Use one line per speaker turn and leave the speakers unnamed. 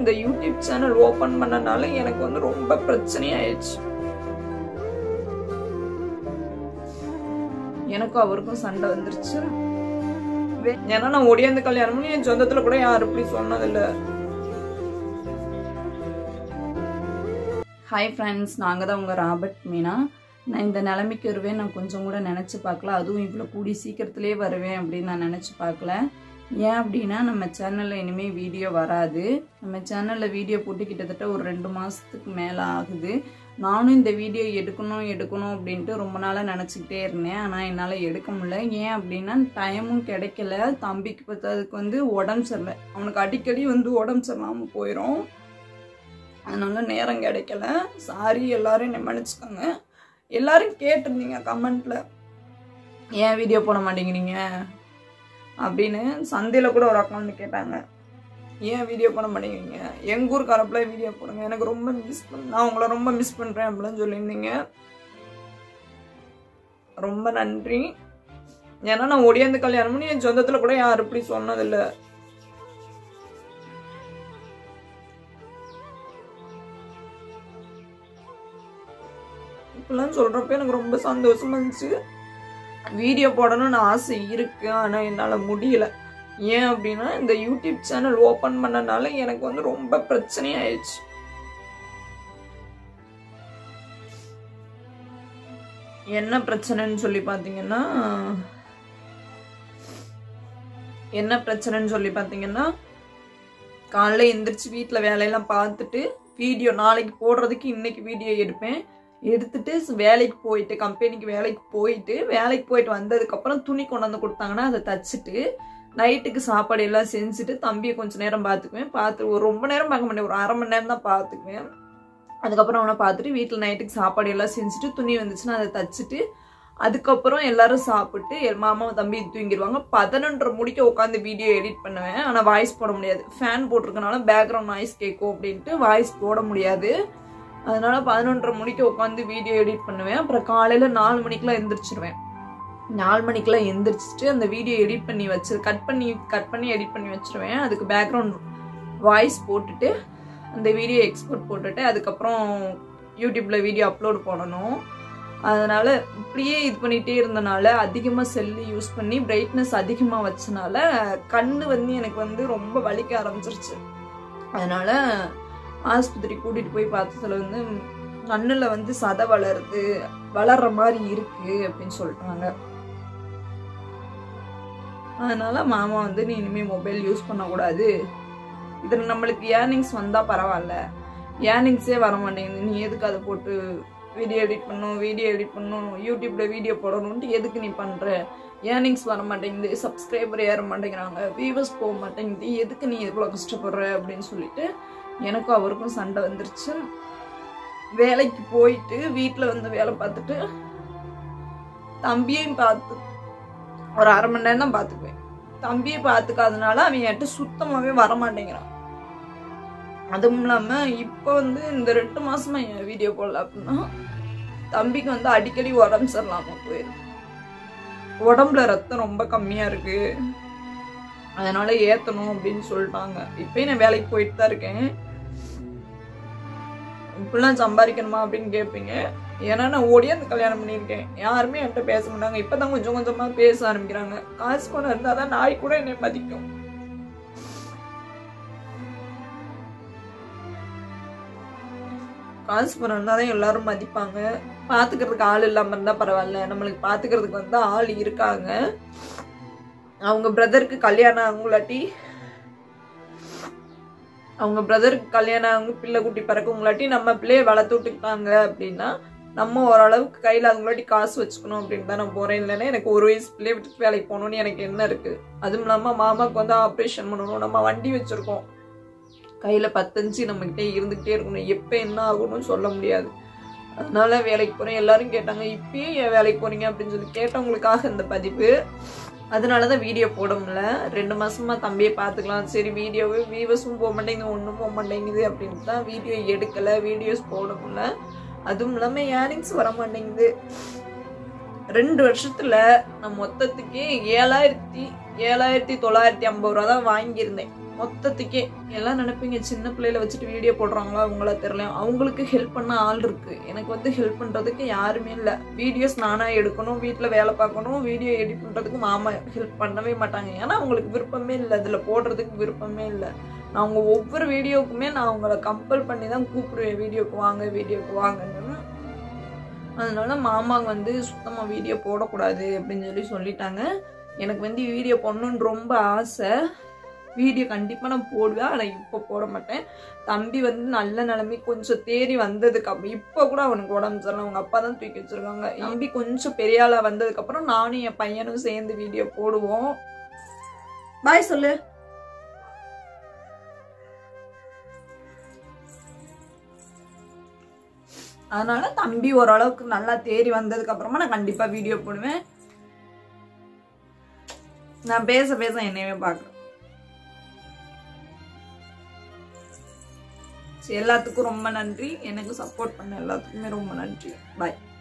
இந்த YouTube channel open பண்ணனால எனக்கு வந்து ரொம்ப பிரச்சனையாயிடுச்சு. எனக்கும் அவருக்கும் சண்டை வந்துருச்சு. ஏன்னா நான் ஒடியாந்து கல்யாணம் பண்ணி என் சொந்தத்துல கூட யாரும் இப்படி சொன்னதில்லை. ஹாய் ஃப்ரெண்ட்ஸ், நாங்கள் தான் உங்கள் ராபர்ட் மீனா. நான் இந்த நிலைமைக்கு வருவேன் நான் கொஞ்சம் கூட நினச்சி பார்க்கல. அதுவும் இவ்வளோ கூடி சீக்கிரத்துலேயே வருவேன் அப்படின்னு நான் நினச்சி பார்க்கல. ஏன் அப்படின்னா நம்ம சேனலில் இனிமேல் வீடியோ வராது. நம்ம சேனலில் வீடியோ போட்டு கிட்டத்தட்ட ஒரு 2 மாதத்துக்கு மேலே ஆகுது. நானும் இந்த வீடியோ எடுக்கணும் அப்படின்ட்டு ரொம்ப நாளாக நினச்சிக்கிட்டே இருந்தேன். ஆனால் என்னால் எடுக்க முடியல. ஏன் அப்படின்னா டைமும் கிடைக்கல. தம்பிக்கு பார்த்ததுக்கு வந்து உடம்பு சரியில்லை. அவனுக்கு அடிக்கடி வந்து உடம்பு சரியில்லாமல் போயிடும். அதனால நேரம் கிடைக்கல. சாரி, எல்லாரும் என்னை மன்னிச்சுக்கோங்க. எல்லாரும் கேட்டிருந்தீங்க கமெண்ட்ல, ஏன் வீடியோ போட மாட்டேங்கிறீங்க அப்படின்னு. சந்தையில் கூட ஒரு அக்கௌண்ட் கேட்டாங்க, ஏன் வீடியோ போட மாட்டேங்கிறீங்க, எங்கள் ஊர் கரப்பில் வீடியோ போடுங்க, எனக்கு ரொம்ப நான் உங்களை ரொம்ப மிஸ் பண்ணுறேன் அப்படின்னு சொல்லியிருந்தீங்க. ரொம்ப நன்றி. ஏன்னா நான் ஒடியாந்து கல்யாணம் பண்ணி என் சொந்தத்தில் கூட யாரும் இப்படி சொன்னதில்லை. இப்பெல்லாம் சொல்கிறப்ப எனக்கு ரொம்ப சந்தோஷமா இருந்துச்சு. வீடியோ போடணும்னு ஆசை இருக்கு, ஆனால் என்னால் முடியல. ஏன் அப்படின்னா இந்த யூடியூப் சேனல் ஓப்பன் பண்ணனால எனக்கு வந்து ரொம்ப பிரச்சனையாயிடுச்சு. என்ன பிரச்சனைன்னு சொல்லி பார்த்தீங்கன்னா காலைல எந்திரிச்சு வீட்டில் வேலையெல்லாம் பார்த்துட்டு வீடியோ நாளைக்கு போடுறதுக்கு இன்னைக்கு வீடியோ எடுத்துட்டு வேலைக்கு போயிட்டு கம்பெனிக்கு வேலைக்கு போயிட்டு வந்ததுக்கப்புறம் துணி கொண்டு வந்து கொடுத்தாங்கன்னா அதை தச்சுட்டு நைட்டுக்கு சாப்பாடு எல்லாம் செஞ்சுட்டு தம்பியை கொஞ்சம் நேரம் பார்த்துக்குவேன். ரொம்ப நேரம் பார்க்க மாட்டேன், ஒரு 1/2 மணி நேரம் தான் பார்த்துக்குவேன். அதுக்கப்புறம் அவனை பார்த்துட்டு வீட்டில் நைட்டுக்கு சாப்பாடு எல்லாம் செஞ்சுட்டு துணி வந்துச்சுன்னா அதை தச்சுட்டு அதுக்கப்புறம் எல்லாரும் சாப்பிட்டு மாமா தம்பி தூங்கிடுவாங்க. 11:30 முடிக்க உட்காந்து வீடியோ எடிட் பண்ணுவேன். ஆனால் வாய்ஸ் போட முடியாது, ஃபேன் போட்டிருக்கனால பேக்ரவுண்ட் நாய்ஸ் கேட்கும் அப்படின்ட்டு வாய்ஸ் போட முடியாது. அதனால 11:30 மணிக்கு உட்காந்து வீடியோ எடிட் பண்ணுவேன். அப்புறம் காலையில 4 மணிக்கெல்லாம் எந்திரிச்சிருவேன். 4 மணிக்கெல்லாம் எந்திரிச்சிட்டு அந்த வீடியோ எடிட் பண்ணி கட் பண்ணி எடிட் பண்ணி வச்சிருவேன். அதுக்கு பேக்ரவுண்ட் வாய்ஸ் போட்டுட்டு அந்த வீடியோ எக்ஸ்போர்ட் போட்டுட்டு அதுக்கப்புறம் யூடியூப்ல வீடியோ அப்லோட் பண்ணணும். அதனால இப்படியே இது பண்ணிட்டே இருந்தனால அதிகமாக செல்லு யூஸ் பண்ணி பிரைட்னஸ் அதிகமாக வச்சனால கண்ணு வந்து எனக்கு வந்து ரொம்ப வலிக்க ஆரம்பிச்சிருச்சு. அதனால ஆஸ்பத்திரி கூட்டிட்டு போய் பார்த்ததுல வந்து கண்ணுல வந்து சதை வளர்ற மாதிரி இருக்கு அப்படின்னு சொல்லிட்டாங்க. அதனால மாமா வந்து நீ இனிமே மொபைல் யூஸ் பண்ணக்கூடாது, இதுல நம்மளுக்கு ஏர்னிங்ஸ் வந்தா பரவாயில்ல, ஏர்னிங்ஸே வர மாட்டேங்குது, நீ எதுக்கு அதை போட்டு வீடியோ எடிட் பண்ணணும் யூடியூப்ல வீடியோ போடணும்ட்டு எதுக்கு நீ பண்ற, ஏர்னிங்ஸ் வர மாட்டேங்குது, சப்ஸ்கிரைபர் ஏற மாட்டேங்கிறாங்க, வியூவர்ஸ் போக மாட்டேங்குது, எதுக்கு நீ இவ்வளவு கஷ்டப்படுற அப்படின்னு சொல்லிட்டு எனக்கும் அவருக்கும் சண்டை வந்துருச்சு. வேலைக்கு போயிட்டு வீட்டில் வந்து வேலை பார்த்துட்டு தம்பியையும் பார்த்து ஒரு 1/2 மணி நேரம் தான் பார்த்துக்குவேன். தம்பியை பார்த்துக்காதனால அவன் என்கிட்ட சுத்தமாகவே வரமாட்டேங்கிறான். அதுவும் இல்லாமல் இப்போ வந்து இந்த 2 மாசமா என் வீடியோ போடல அப்படின்னா தம்பிக்கு வந்து அடிக்கடி உடம்பு சரியில்லாமல் போயிடும். உடம்புல ரத்தம் ரொம்ப கம்மியாக இருக்கு, அதனால ஏத்தணும் அப்படின்னு சொல்லிட்டாங்க. இப்பயும் நான் வேலைக்கு போயிட்டு தான் இருக்கேன். இப்பெல்லாம் சம்பாதிக்கணுமா அப்படின்னு கேட்பீங்க. ஏன்னா நான் ஓடியாந்து கல்யாணம் பண்ணியிருக்கேன். யாருமே என்கிட்ட பேச மாட்டாங்க. இப்பதான் கொஞ்சம் கொஞ்சமா பேச ஆரம்பிக்கிறாங்க. காசு பணம் இருந்தாதான் நாய் கூட என்னை மதிக்கும். காசு பணம் இருந்தாதான் எல்லாரும் மதிப்பாங்க. பாத்துக்கிறதுக்கு ஆள் இல்லாம இருந்தா பரவாயில்ல, நம்மளுக்கு பாத்துக்கிறதுக்கு வந்து ஆள் இருக்காங்க. அவங்க பிரதருக்கு கல்யாணம் ஆகுங்களாட்டி பிள்ளை குட்டி பிறக்குங்களாட்டி நம்ம பிள்ளைய வளர்த்து விட்டுக்கிட்டாங்க அப்படின்னா நம்ம ஓரளவுக்கு கையில் அதுங்களாட்டி காசு வச்சுக்கணும் அப்படின்னு தான் நான் போறேன். இல்லைன்னா எனக்கு 1 வயசு பிள்ளைய விட்டு வேலைக்கு போகணும்னு எனக்கு என்ன இருக்கு. அதுவும் இல்லாமல் மாமாவுக்கு வந்து ஆப்ரேஷன் பண்ணணும். நம்ம வண்டி வச்சிருக்கோம், கையில 10 நம்ம கிட்டே இருந்துகிட்டே இருக்கணும். எப்ப என்ன ஆகணும்னு சொல்ல முடியாது. அதனால வேலைக்கு போறேன். எல்லாரும் கேட்டாங்க இப்பயும் ஏன் வேலைக்கு போறீங்க அப்படின்னு சொல்லி கேட்டவங்களுக்காக இந்த பதிவு. அதனாலதான் வீடியோ போட முடியல. 2 மாசமா தம்பியை பார்த்துக்கலாம், சரி வீடியோவே வியூவர்ஸும் போக மாட்டேங்குது, ஒன்றும் போக மாட்டேங்குது அப்படின்ட்டு தான் வீடியோ எடுக்கல, வீடியோஸ் போட முடியல. அதுவும் இல்லாம ஏர்னிங்ஸ் வர மாட்டேங்குது. 2 வருஷத்துல நான் மொத்தத்துக்கே 7,950 ரூபா தான் வாங்கியிருந்தேன். மொத்தத்துக்கே எல்லாம் நினைப்பீங்க சின்ன பிள்ளையில வச்சுட்டு வீடியோ போடுறாங்களா அவங்கள தெரியல. அவங்களுக்கு ஹெல்ப் பண்ண ஆள் இருக்கு. எனக்கு வந்து ஹெல்ப் பண்றதுக்கு யாருமே இல்லை. வீடியோஸ் நானா எடுக்கணும், வீட்டில் வேலை பார்க்கணும், வீடியோ எடிட் பண்றதுக்கு மாமா ஹெல்ப் பண்ணவே மாட்டாங்க. ஏன்னா அவங்களுக்கு விருப்பமே இல்லை, இதுல போடுறதுக்கு விருப்பமே இல்லை. நான் அவங்க ஒவ்வொரு வீடியோக்குமே நான் அவங்கள கம்பல் பண்ணி தான் கூப்பிடுவேன், வீடியோக்கு வாங்கன்னு. அதனால மாமாங்க வந்து சுத்தமாக வீடியோ போடக்கூடாது அப்படின்னு சொல்லிட்டாங்க. எனக்கு வந்து வீடியோ பண்ணணுன்னு ரொம்ப ஆசை. வீடியோ கண்டிப்பாக நான் போடுவேன், ஆனால் இப்போ போட மாட்டேன். தம்பி வந்து நல்ல நிலைமை கொஞ்சம் தேறி வந்ததுக்கப்புறம், இப்போ கூட அவனுக்கு உடம்பு சரியில்லை, அவங்க அப்பா தான் தூக்கி வச்சிருக்காங்க. தம்பி கொஞ்சம் பெரிய ஆளாக வந்ததுக்கப்புறம் நானும் என் பையனும் சேர்ந்து வீடியோ போடுவோம். பாய் சொல்லு. அதனால தம்பி ஓரளவுக்கு நல்லா தேறி வந்ததுக்கு அப்புறமா நான் கண்டிப்பா வீடியோ போடுவேன். நான் பேச என்னையவே பாக்குறேன். எல்லாத்துக்கும் ரொம்ப நன்றி. எனக்கு சப்போர்ட் பண்ண எல்லாத்துக்குமே ரொம்ப நன்றி. பாய்.